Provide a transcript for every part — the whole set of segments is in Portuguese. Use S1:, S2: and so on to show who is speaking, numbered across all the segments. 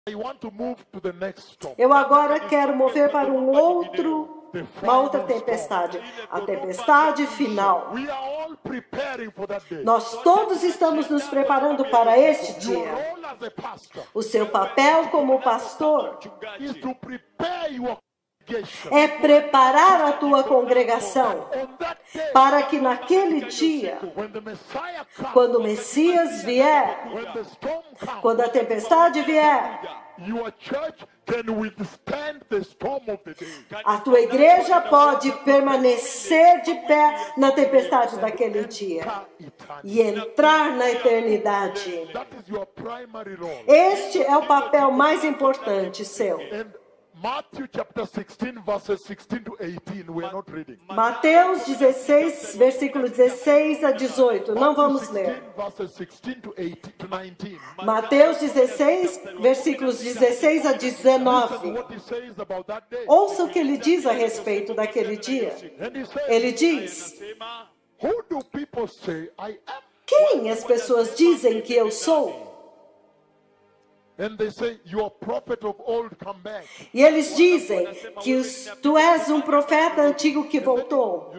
S1: Eu agora quero mover para uma outra tempestade, a tempestade final. Nós todos estamos nos preparando para este dia. O seu papel como pastor é preparar a tua congregação para que naquele dia, quando o Messias vier, quando a tempestade vier, a tua igreja pode permanecer de pé na tempestade daquele dia e entrar na eternidade. Este é o papel mais importante seu. Mateus 16, versículo 16 a 18. Não vamos ler. Mateus 16, versículos 16 a 19. Ouça o que ele diz a respeito daquele dia. Ele diz: quem as pessoas dizem que eu sou? E eles dizem que tu és um profeta antigo que voltou.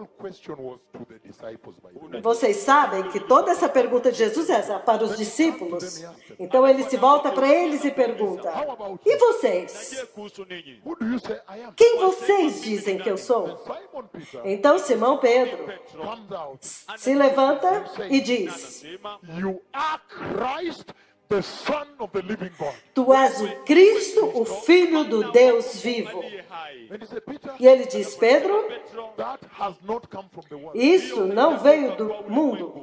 S1: Vocês sabem que toda essa pergunta de Jesus é para os discípulos. Então ele se volta para eles e pergunta: e vocês? Quem vocês dizem que eu sou? Então Simão Pedro se levanta e diz: tu és o Cristo, o Filho do Deus vivo. E ele diz: Pedro, isso não veio do mundo.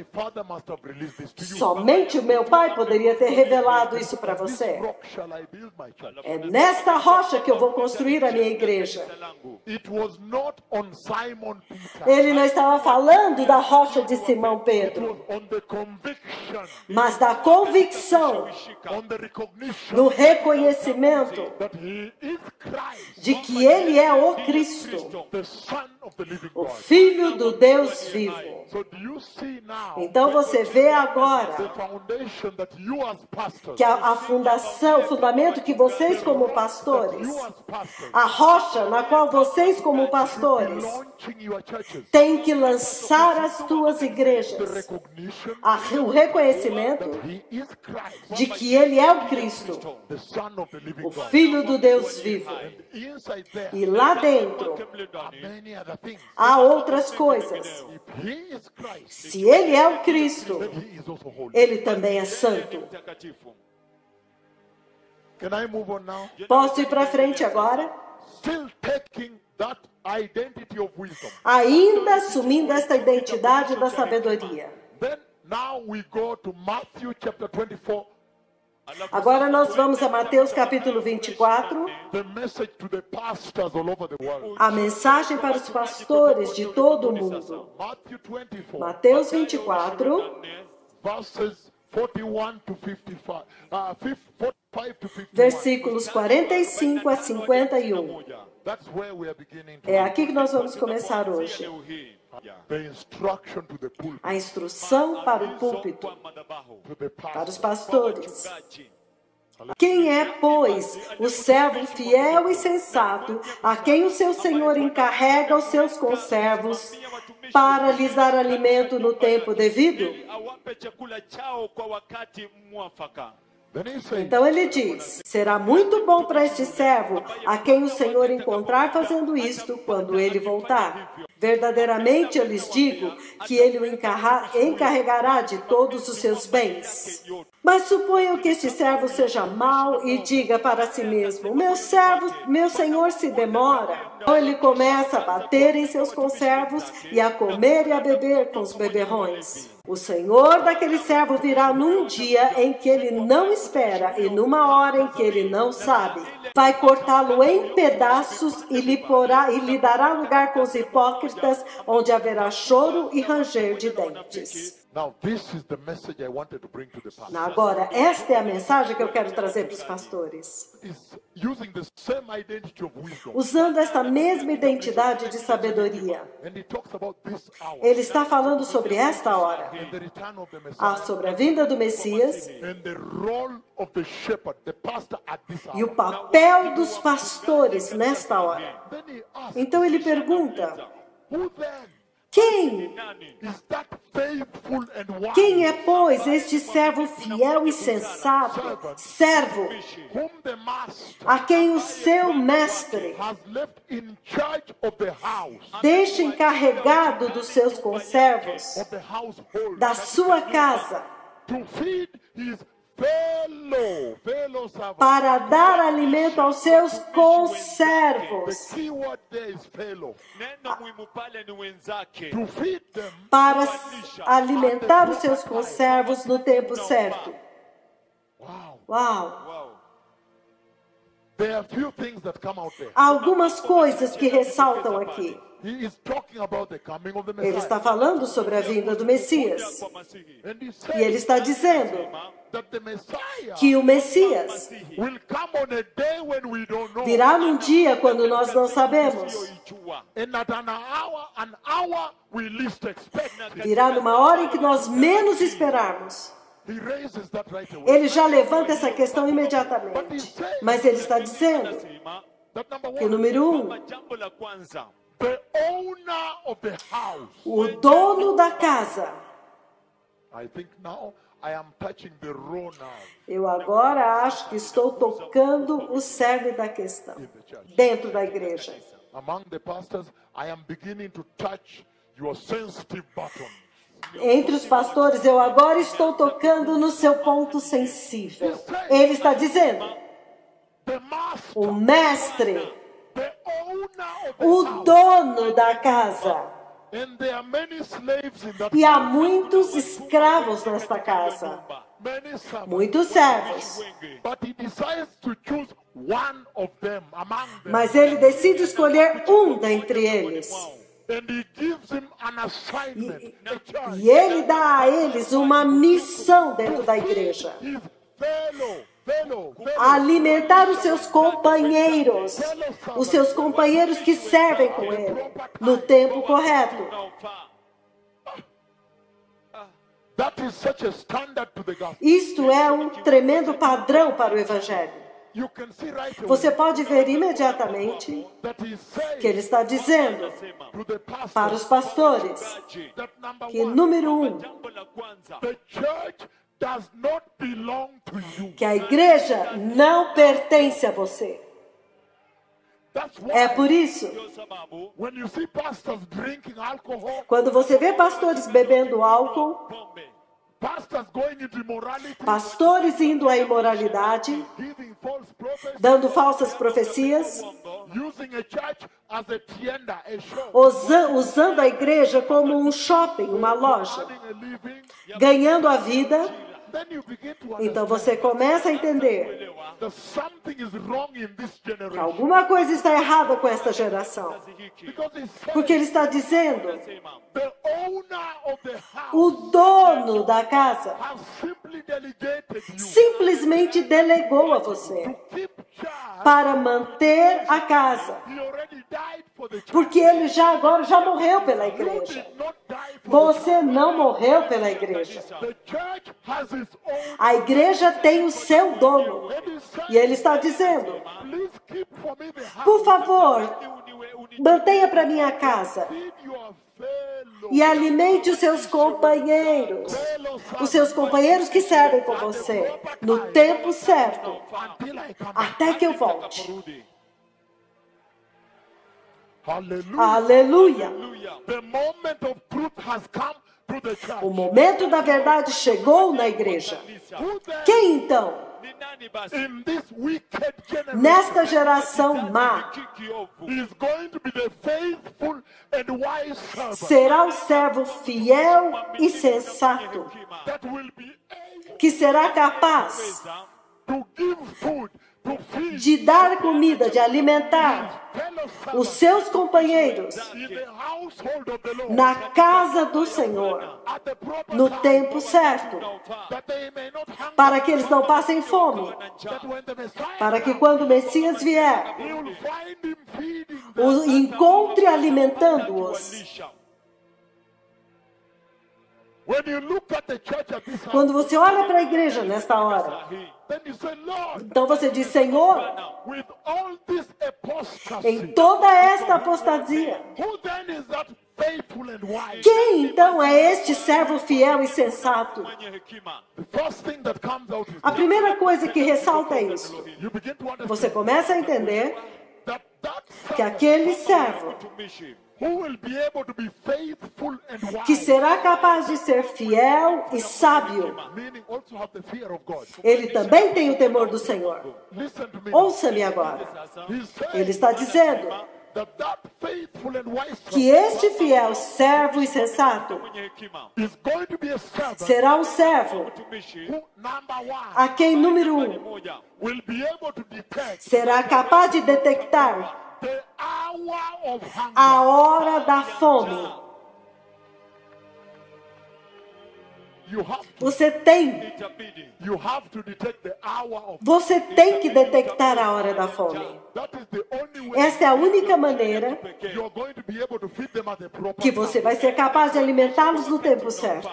S1: Somente o meu Pai poderia ter revelado isso para você. É nesta rocha que eu vou construir a minha igreja. Ele não estava falando da rocha de Simão Pedro, mas da convicção, no reconhecimento de que ele é o Cristo, o Filho do Deus vivo. Então você vê agora que a fundação, o fundamento que vocês como pastores, a rocha na qual vocês como pastores têm que lançar as tuas igrejas, o reconhecimento de que ele é o Cristo, o Filho do Deus vivo. E lá dentro há outras coisas. Se ele é o Cristo, ele também é santo. Posso ir para frente agora? Ainda assumindo esta identidade da sabedoria. Agora nós vamos a Mateus capítulo 24, a mensagem para os pastores de todo o mundo. Mateus 24, versículos 45 a 51. É aqui que nós vamos começar hoje. A instrução para o púlpito, para os pastores. Quem é, pois, o servo fiel e sensato, a quem o seu senhor encarrega os seus conservos para lhes dar alimento no tempo devido? Então ele diz: será muito bom para este servo a quem o Senhor encontrar fazendo isto quando ele voltar. Verdadeiramente eu lhes digo que ele o encarregará de todos os seus bens. Mas suponham que este servo seja mau e diga para si mesmo: meu senhor se demora. Então ele começa a bater em seus conservos e a comer e a beber com os beberrões. O senhor daquele servo virá num dia em que ele não espera e numa hora em que ele não sabe. Vai cortá-lo em pedaços e lhe dará lugar com os hipócritas, onde haverá choro e ranger de dentes.
S2: Now, this is the message I wanted to bring to the pastor.
S1: Agora, esta é a mensagem que eu quero trazer para os pastores.
S2: Is using the same identity of wisdom.
S1: Usando esta mesma identidade de sabedoria.
S2: And he talks about this hour.
S1: Ele está falando sobre esta hora.
S2: And the return of the Messiah.
S1: Sobre a vinda do Messias.
S2: And the role of the shepherd, the pastor at this hour.
S1: E o papel dos pastores nesta hora.
S2: Then he asks,
S1: Então ele pergunta,
S2: who then
S1: quem
S2: is that faithful and wise?
S1: Quem é, pois, este servo fiel e sensato, servo,
S2: Whom the master
S1: a quem o seu mestre
S2: has left in charge of the house,
S1: deixa encarregado dos seus conservos,
S2: of the household,
S1: da sua casa,
S2: to feed his fellow servants.
S1: para dar alimento aos seus conservos,
S2: The key word there is fellow. To feed them
S1: para alimentar os seus conservos no tempo certo.
S2: Wow.
S1: Uau!
S2: There are few things that come out there.
S1: Há algumas coisas que ressaltam aqui.
S2: He is talking about the coming of the
S1: Ele
S2: Messiah.
S1: está falando sobre a vinda do Messias.
S2: And he
S1: E ele
S2: says
S1: está dizendo
S2: that the Messiah
S1: que o Messias
S2: will come on a day when we don't know.
S1: virá num dia quando nós não sabemos.
S2: And at an hour we least expect.
S1: Virá numa hora em que nós menos esperarmos.
S2: He raises that right away.
S1: Ele já levanta essa questão imediatamente. Mas ele está dizendo
S2: That number
S1: que,
S2: one,
S1: número 1,
S2: the owner of the house.
S1: o dono da casa.
S2: I think now I am touching the raw now
S1: Eu agora acho que estou tocando o cerne da questão dentro da igreja.
S2: among the pastors. I am beginning to touch your sensitive button.
S1: Entre os pastores, eu agora estou tocando no seu ponto sensível. Ele está dizendo,
S2: The master,
S1: o mestre,
S2: the owner of the
S1: o
S2: house.
S1: dono da casa.
S2: And there are many slaves in that
S1: E há
S2: house.
S1: muitos escravos nesta casa,
S2: Many servants.
S1: muitos servos.
S2: But he decides to choose one of them among them.
S1: Mas ele decide escolher um dentre eles.
S2: And he gives him an assignment. A charge.
S1: E ele dá a eles uma missão dentro da igreja.
S2: His fellow.
S1: Alimentar os seus companheiros, os seus companheiros que servem com ele, no tempo correto.
S2: That is such a standard to the gospel.
S1: Isto é um tremendo padrão para o Evangelho.
S2: You can see right away
S1: Você pode ver imediatamente
S2: that he says
S1: que ele está dizendo
S2: to the pastor
S1: para os pastores
S2: that number
S1: que,
S2: one,
S1: número 1,
S2: the church does not belong to you.
S1: que a igreja não pertence a você.
S2: That's why
S1: É por isso,
S2: when you see pastors drinking alcohol,
S1: quando você vê pastores bebendo álcool,
S2: pastors going into immorality,
S1: pastores indo à imoralidade,
S2: giving false prophecies,
S1: dando falsas profecias,
S2: using a church as a tienda, a shop,
S1: usando a igreja como um shopping, uma loja,
S2: earning a living,
S1: ganhando a vida,
S2: then you begin to
S1: então
S2: understand
S1: você começa a entender
S2: that something is wrong in this
S1: que
S2: generation.
S1: alguma coisa está errada com esta geração.
S2: Because he says
S1: Porque ele está dizendo,
S2: the owner of the house
S1: o dono da casa
S2: has simply delegated you
S1: simplesmente delegou a você
S2: to keep charge.
S1: para manter a casa.
S2: He already died for the church.
S1: Porque ele já morreu pela
S2: You
S1: igreja.
S2: did not die for
S1: Você não morreu pela igreja.
S2: the church has its own.
S1: A igreja tem o seu dono.
S2: And he said,
S1: E ele está dizendo,
S2: please keep for me the house.
S1: por favor, mantenha para minha casa
S2: Feed your fellow.
S1: e alimente os seus companheiros, os seus companheiros que servem com você, no tempo certo,
S2: Until I come back.
S1: até que eu volte.
S2: Hallelujah.
S1: Aleluia!
S2: The moment of truth has come to the church.
S1: O momento da verdade chegou na igreja.
S2: Who then
S1: Quem então,
S2: in this wicked generation
S1: nesta geração má,
S2: is going to be the faithful and wise servant
S1: será o servo fiel e sensato,
S2: that will be able
S1: que será capaz
S2: to give food, to feed
S1: de dar comida, de alimentar os seus companheiros
S2: in the household of the Lord
S1: na casa do Senhor,
S2: at the proper
S1: no
S2: time,
S1: tempo certo,
S2: that they may not hunger,
S1: para que eles não passem fome,
S2: that when the Messiah
S1: para que quando o Messias vier,
S2: he will find him feeding them.
S1: o encontre alimentando-os.
S2: When you look at the church at this hour,
S1: Quando você olha para a igreja nesta hora,
S2: then you say, Lord,
S1: então você diz, Senhor,
S2: with all this apostasy,
S1: em toda esta apostasia,
S2: who then is that faithful and wise?
S1: quem então é este servo fiel e sensato?
S2: The first thing that comes out is
S1: A primeira coisa que ressalta é isso.
S2: you begin to understand
S1: Você começa a entender
S2: that
S1: que aquele servo
S2: who will be able to be faithful and
S1: que
S2: wise,
S1: será capaz de ser fiel e sábio,
S2: meaning also have the fear of God.
S1: ele também tem o temor do Senhor.
S2: Listen to me.
S1: Ouça-me agora.
S2: He's saying
S1: Ele está dizendo
S2: that faithful and wise
S1: que este fiel servo e sensato
S2: is going to be a servant
S1: será um servo
S2: who, number one,
S1: a quem, número
S2: will be able to detect
S1: será capaz de detectar
S2: the hour of hunger.
S1: a hora da fome.
S2: You have
S1: Você tem
S2: to detect the hour of
S1: Você tem que detectar a hora da fome.
S2: that is the only way
S1: Esta é a única maneira
S2: you are going to be able to feed them at the proper
S1: que você vai ser capaz de alimentá-los no tempo certo.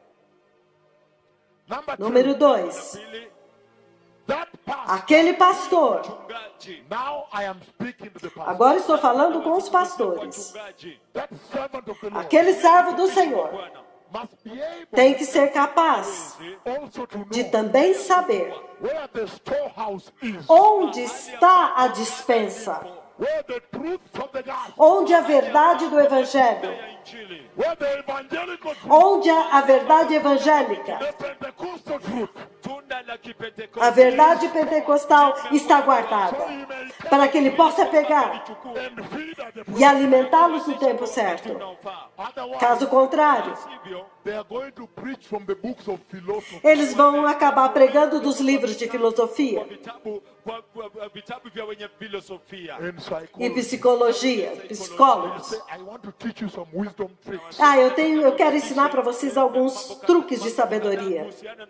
S2: Number two,
S1: Número 2.
S2: that pastor.
S1: Aquele pastor.
S2: Now I am speaking to the pastor.
S1: Agora estou falando com os pastores.
S2: That servant of the Lord
S1: Aquele servo do Senhor
S2: must be able
S1: tem que ser capaz
S2: also to
S1: de
S2: know
S1: também saber
S2: where the storehouse is,
S1: onde está a despensa,
S2: where the truth of the gospel,
S1: onde a verdade do Evangelho,
S2: where the evangelical truth,
S1: onde a verdade evangélica,
S2: the Pentecostal truth,
S1: a verdade pentecostal está guardada, para que ele possa pegar
S2: and feed at the
S1: e alimentá-los no tempo certo.
S2: otherwise
S1: Caso contrário,
S2: they are going to preach from the books of philosophy
S1: eles vão acabar pregando dos livros de filosofia
S2: and
S1: e
S2: psychology.
S1: psicologia, psicólogos.
S2: Say, I want to teach you some wisdom tricks.
S1: Eu quero ensinar para vocês alguns truques de sabedoria.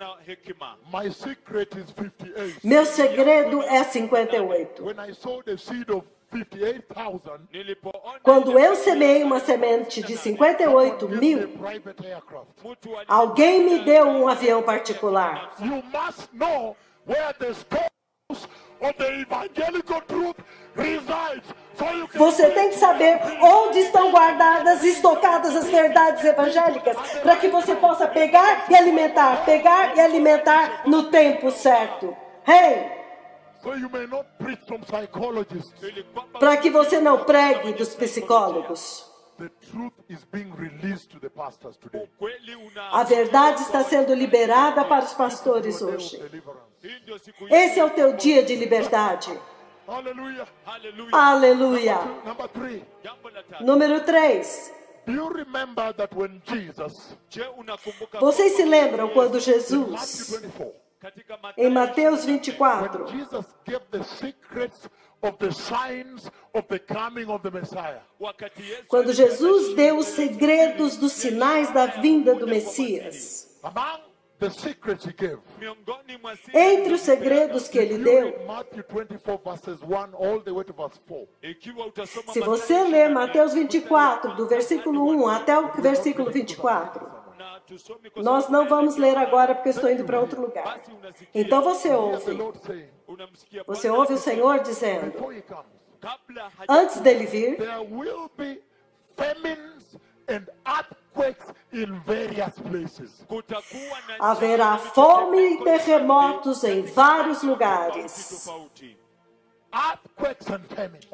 S2: My secret is 58.
S1: Meu segredo é 58.
S2: When I sowed a seed of 58,000,
S1: Quando eu semeei uma semente de 58
S2: a
S1: mil,
S2: private aircraft.
S1: alguém me deu um avião particular.
S2: You must know where the stores of the evangelical truth resides. So you can
S1: Você tem que saber onde estão guardadas, estocadas as verdades evangélicas, para que você possa pegar e alimentar no tempo certo. Hey!
S2: so you may not preach from psychologists.
S1: Para que você não pregue dos psicólogos.
S2: The truth is being released to the pastors today.
S1: A verdade está sendo liberada para os pastores hoje.
S2: Deliverance.
S1: Esse é o teu dia de liberdade.
S2: Hallelujah.
S1: Aleluia.
S2: Number 3.
S1: Número 3.
S2: Do you remember that when Jesus,
S1: Vocês se lembram quando
S2: Matthew
S1: Jesus,
S2: 24,
S1: em Mateus 24,
S2: when Jesus gave the secrets of the signs of the coming of the Messiah,
S1: quando Jesus deu os segredos dos sinais da vinda do Messias,
S2: among the secrets he gave,
S1: entre os segredos que ele
S2: you
S1: deu,
S2: read Matthew 24 verses 1 all the way to verse 4.
S1: se você ler Mateus 24, do versículo 1 até o versículo 24, nós não vamos ler agora porque eu estou indo para outro lugar. Então você
S2: The
S1: ouve
S2: Lord saying,
S1: o Senhor dizendo,
S2: before he comes,
S1: antes dele vir,
S2: there will be famines and earthquakes in various places.
S1: haverá fome e terremotos em vários lugares.
S2: Earthquakes and famines.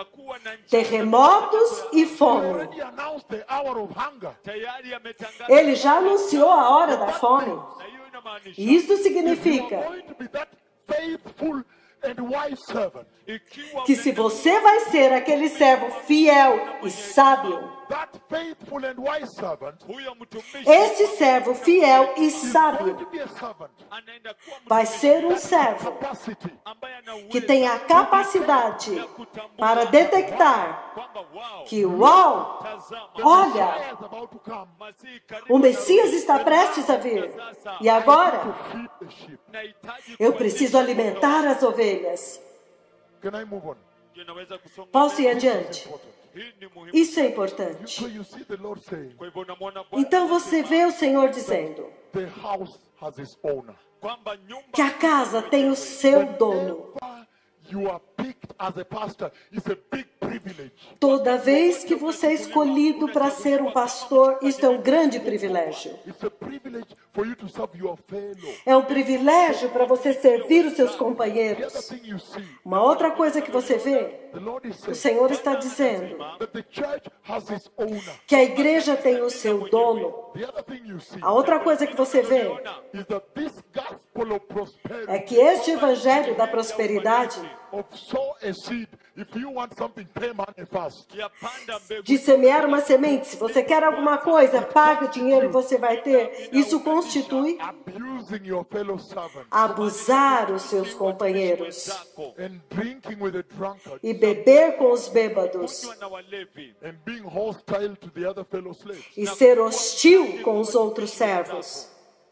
S1: Terremotos e
S2: He
S1: fome.
S2: already announced the hour of hunger.
S1: Ele já anunciou a hora da fome. E isso
S2: If you
S1: significa
S2: are going to be that faithful and wise servant,
S1: que se você vai ser aquele servo fiel e sábio,
S2: that faithful and wise servant
S1: este servo fiel e
S2: is going
S1: sábio
S2: to be a servant
S1: vai ser um servo
S2: capacity
S1: que tem a capacidade para detectar que, uau, olha,
S2: is about to come
S1: o Messias está prestes a vir. E agora,
S2: to feed the sheep.
S1: eu preciso alimentar as ovelhas.
S2: Can I move on?
S1: Posso ir adiante? Isso é importante.
S2: So you see the Lord saying,
S1: Então você vê o Senhor dizendo
S2: the house has its owner.
S1: que a casa tem o seu dono.
S2: Whenever you are picked as a pastor, it's a big privilege.
S1: Toda vez que você é escolhido para ser um pastor, isso é um grande privilégio.
S2: It's a privilege for you to serve your fellow.
S1: É um privilégio para você servir os seus
S2: The other
S1: companheiros.
S2: thing you see,
S1: Uma outra coisa que você vê,
S2: the Lord is
S1: o
S2: saying
S1: Senhor está dizendo
S2: that the church has its owner.
S1: que a igreja tem o seu dono.
S2: The other thing you see
S1: A outra coisa que você vê
S2: is that this gospel of prosperity,
S1: é que este evangelho da prosperidade,
S2: of sow a seed, if you want something, pay money first.
S1: de semear uma semente, se você quer alguma coisa, pague o dinheiro e você vai ter. Isso constitui
S2: Abusing your fellow servant
S1: abusar os seus companheiros
S2: and drinking with the drunkard
S1: e beber com os bêbados
S2: and being hostile to the other fellow slaves.
S1: e ser hostil com os outros servos.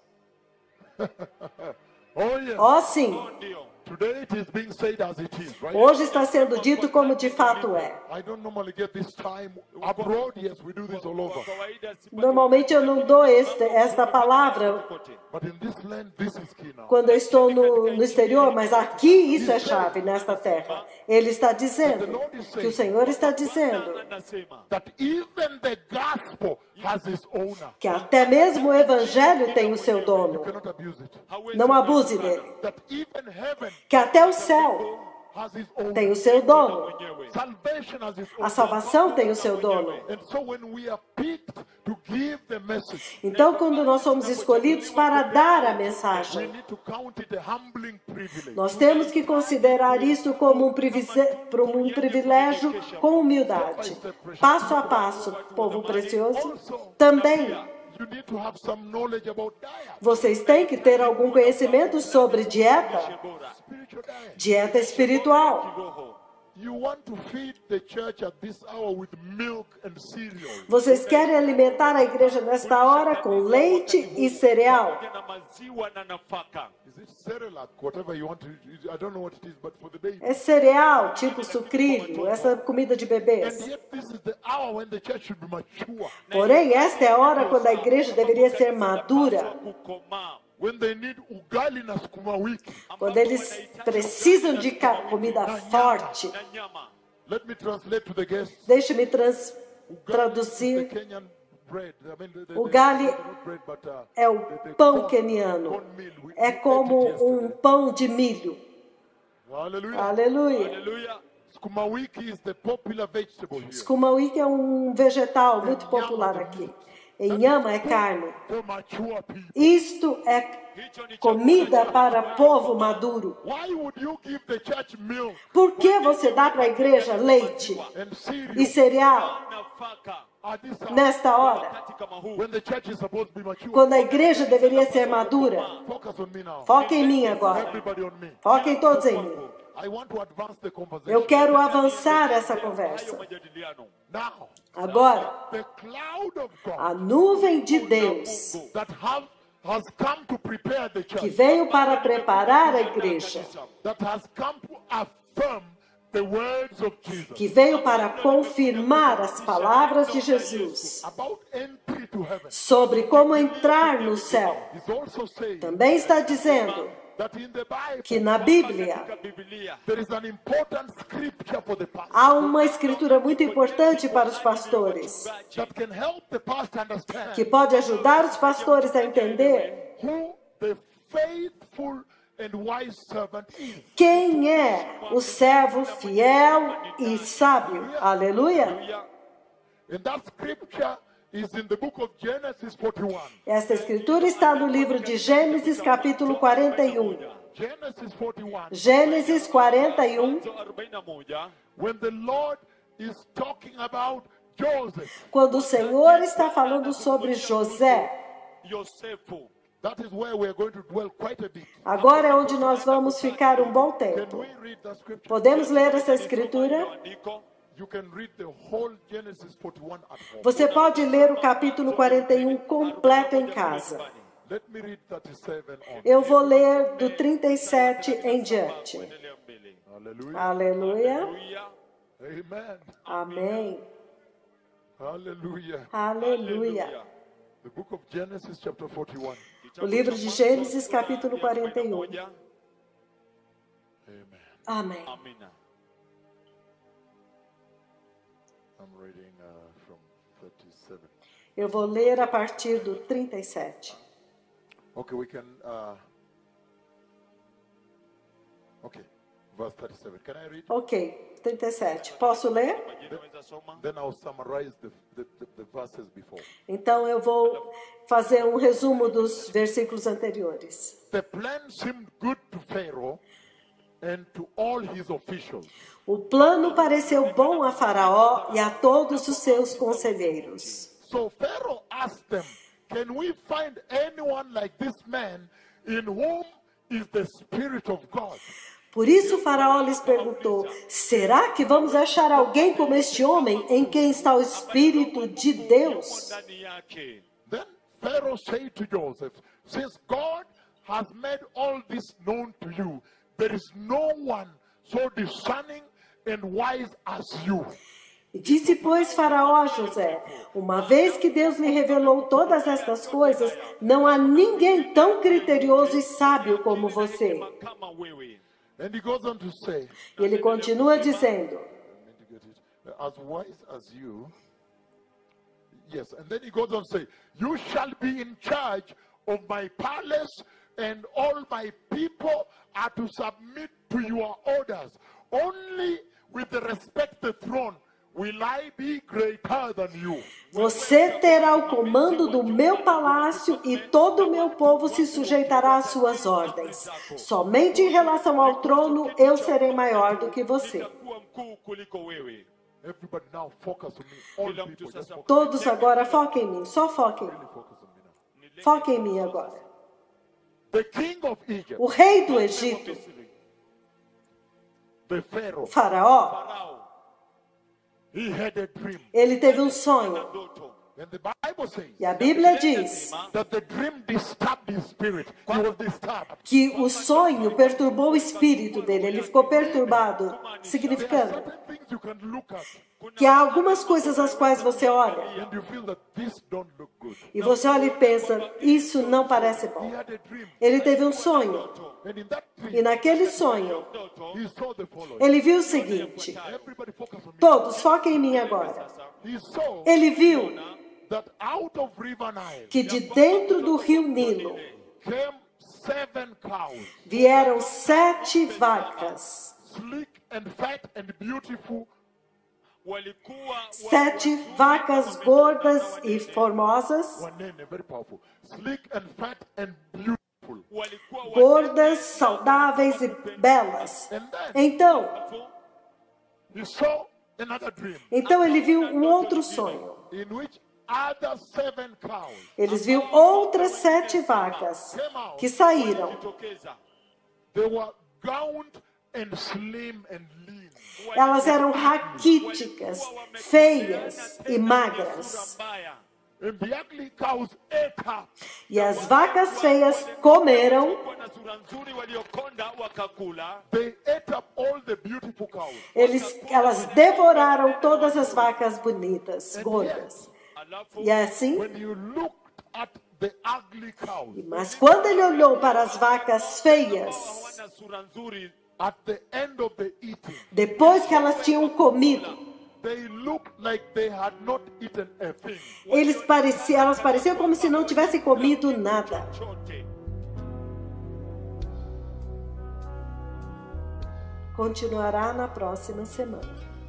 S2: Oh yeah.
S1: Ó sim,
S2: Today it is being said as it is, right?
S1: hoje está sendo dito como de fato é.
S2: I don't normally get this time abroad. Yes, we do this all over.
S1: Normalmente eu não dou esta palavra
S2: But in this land, this is key now.
S1: quando eu estou no exterior, mas aqui isso é chave nesta terra. Ele está dizendo, que o Senhor está dizendo,
S2: That even the gospel has its owner.
S1: que até mesmo o evangelho tem o seu dono.
S2: Cannot abuse it.
S1: Não abuse dele.
S2: That even heaven
S1: Que até o céu
S2: has its owner.
S1: tem o seu dono.
S2: Salvation has its
S1: A
S2: owner.
S1: salvação tem o seu dono.
S2: And so when we are picked to give the message,
S1: Então, quando nós somos escolhidos para dar a
S2: we
S1: mensagem,
S2: need to count it a humbling privilege.
S1: nós temos que considerar isso como um privilégio com humildade. Passo a passo, povo precioso. Também,
S2: You need to have some knowledge about diet,
S1: vocês têm que ter algum conhecimento sobre dieta,
S2: spiritual diet.
S1: dieta espiritual.
S2: You want to feed the church at this hour with milk and cereal.
S1: Vocês querem alimentar a igreja nesta hora com leite e cereal.
S2: Is it Cerelac, whatever you want to? I don't know what it is, but for the baby.
S1: É cereal, tipo sucrilho, essa comida de
S2: And
S1: bebês.
S2: yet this is the hour when the church should be mature.
S1: Porém, esta é a hora quando a igreja deveria ser madura,
S2: When they need ugali na sukuma wiki.
S1: quando eles precisam de comida forte.
S2: Let me translate to the guests.
S1: Deixe-me
S2: The
S1: traduzir.
S2: Kenyan bread. I mean,
S1: Ugali
S2: not bread, but,
S1: é o
S2: the
S1: pão
S2: corn-
S1: queniano.
S2: corn meal. We
S1: É
S2: ate it
S1: como
S2: yesterday.
S1: um pão de milho.
S2: Hallelujah.
S1: Aleluia.
S2: Sukuma wiki is the popular vegetable here.
S1: Sukuma wiki é um vegetal muito popular aqui. Inhama é carne.
S2: For mature people.
S1: Isto é comida para povo maduro.
S2: Why would you give the church milk
S1: Por que você dá para a igreja leite
S2: and cereal
S1: e cereal
S2: at this hour
S1: nesta hora,
S2: when the church is supposed to be mature?
S1: quando a igreja deveria ser madura?
S2: Focus on me now.
S1: Foque em mim agora.
S2: Everybody on me.
S1: Foquem todos em mim.
S2: I want to advance the conversation.
S1: Eu quero avançar essa conversa.
S2: Now,
S1: Agora,
S2: the cloud of God
S1: a nuvem de Deus
S2: that has come to prepare the
S1: que
S2: church,
S1: veio para preparar a igreja,
S2: that has come to affirm the words of Jesus
S1: que veio para confirmar as palavras de Jesus
S2: about entry to heaven,
S1: sobre como entrar no céu.
S2: is also saying
S1: Também está dizendo
S2: that in the Bible
S1: que na Bíblia
S2: there is an important scripture for the pastor
S1: há uma escritura muito importante para os pastores,
S2: that can help the pastor understand
S1: que pode ajudar os pastores a entender
S2: who the faithful and wise servant is.
S1: quem é o servo fiel e sábio. Aleluia!
S2: And that scripture is in the book of Genesis 41.
S1: Esta escritura está no livro de Gênesis, capítulo 41.
S2: Genesis 41,
S1: Gênesis 41,
S2: mwanzo 41, when the Lord is talking about Joseph,
S1: quando o Senhor está falando sobre José.
S2: Yosefu. That is where we are going to dwell quite a bit.
S1: Agora é onde nós vamos ficar um bom
S2: Can
S1: tempo.
S2: we read the scripture?
S1: Podemos ler essa escritura?
S2: You can read the whole Genesis 41 at home.
S1: Você pode ler o capítulo 41 completo em casa.
S2: Let me read 37 on.
S1: Eu vou ler do 37 em diante.
S2: Hallelujah.
S1: Aleluia.
S2: Amen.
S1: Amém.
S2: Hallelujah.
S1: Aleluia.
S2: The book of Genesis chapter 41.
S1: O livro de Gênesis, capítulo 41.
S2: Amen.
S1: Amém.
S2: I'm reading from 37.
S1: Eu vou ler a partir do 37.
S2: Okay, we can. Okay, verse 37. Can I read?
S1: Ok, 37. Posso ler?
S2: Then I'll summarize the verses before.
S1: Então eu vou fazer um resumo dos versículos anteriores.
S2: The plan seemed good to Pharaoh and to all his officials.
S1: O plano pareceu bom a Faraó e a todos os seus conselheiros.
S2: So Pharaoh asked them, "Can we find anyone like this man in whom is the Spirit of God?"
S1: Por isso Faraó lhes perguntou: será que vamos achar alguém como este homem em quem está o Espírito de Deus?
S2: Then Pharaoh said to Joseph, "Since God has made all this known to you, there is no one so discerning and wise as you."
S1: E disse, pois, Faraó a José: uma vez que Deus lhe revelou todas estas coisas, não há ninguém tão criterioso e sábio como você.
S2: And he goes on to say,
S1: E ele continua dizendo:
S2: as wise as you. Yes, and then he goes on to say, "You shall be in charge of my palace, and all my people are to submit to your orders. Only with respect to the throne will I be greater than you."
S1: você terá o comando do meu palácio e todo o meu povo se sujeitará às suas ordens. Somente em relação ao trono eu serei maior do que você.
S2: Everybody now focus on me. All people, just focus.
S1: Todos agora foquem em mim, só foquem.
S2: Focus on me now.
S1: Foquem em mim agora.
S2: The king of Egypt,
S1: O rei do Egito,
S2: the Pharaoh,
S1: Faraó,
S2: he had a dream.
S1: ele teve um sonho.
S2: And the Bible says
S1: E a Bíblia diz
S2: that the dream disturbed his spirit. He was disturbed.
S1: que o sonho perturbou o espírito dele. Ele ficou perturbado, significando
S2: Certain things you can look at
S1: que há algumas coisas às quais você olha
S2: and you feel that this don't look good.
S1: e você olha e pensa, isso não parece
S2: He
S1: bom.
S2: had a dream.
S1: Ele teve um sonho
S2: And in that
S1: e
S2: dream,
S1: naquele sonho
S2: he saw the following.
S1: ele viu o seguinte.
S2: Everybody focus on me.
S1: Todos foquem em mim agora.
S2: He saw
S1: Ele viu
S2: that out of River Nile
S1: que de dentro do rio Nilo
S2: came 7 cows,
S1: vieram 7 vacas,
S2: sleek and fat and beautiful.
S1: 7 vacas gordas e formosas,
S2: One name, very powerful. Sleek and fat and beautiful.
S1: gordas, saudáveis e belas. Então
S2: He saw another dream
S1: ele viu um outro sonho.
S2: in which other 7 cows
S1: Eles viram outras 7 vacas que saíram.
S2: they were gowned and slim and lean.
S1: Elas eram raquíticas, feias e magras.
S2: And the ugly cows ate her.
S1: E as vacas feias comeram.
S2: They ate up all the beautiful cows.
S1: Elas devoraram todas as vacas bonitas, gordas. E assim,
S2: When you looked at the ugly cows,
S1: mas quando ele olhou para as vacas feias,
S2: at the end of the eating,
S1: depois que elas tinham comido,
S2: they looked like they had not eaten a thing.
S1: elas pareciam como se não tivessem comido nada. Continuará na próxima semana.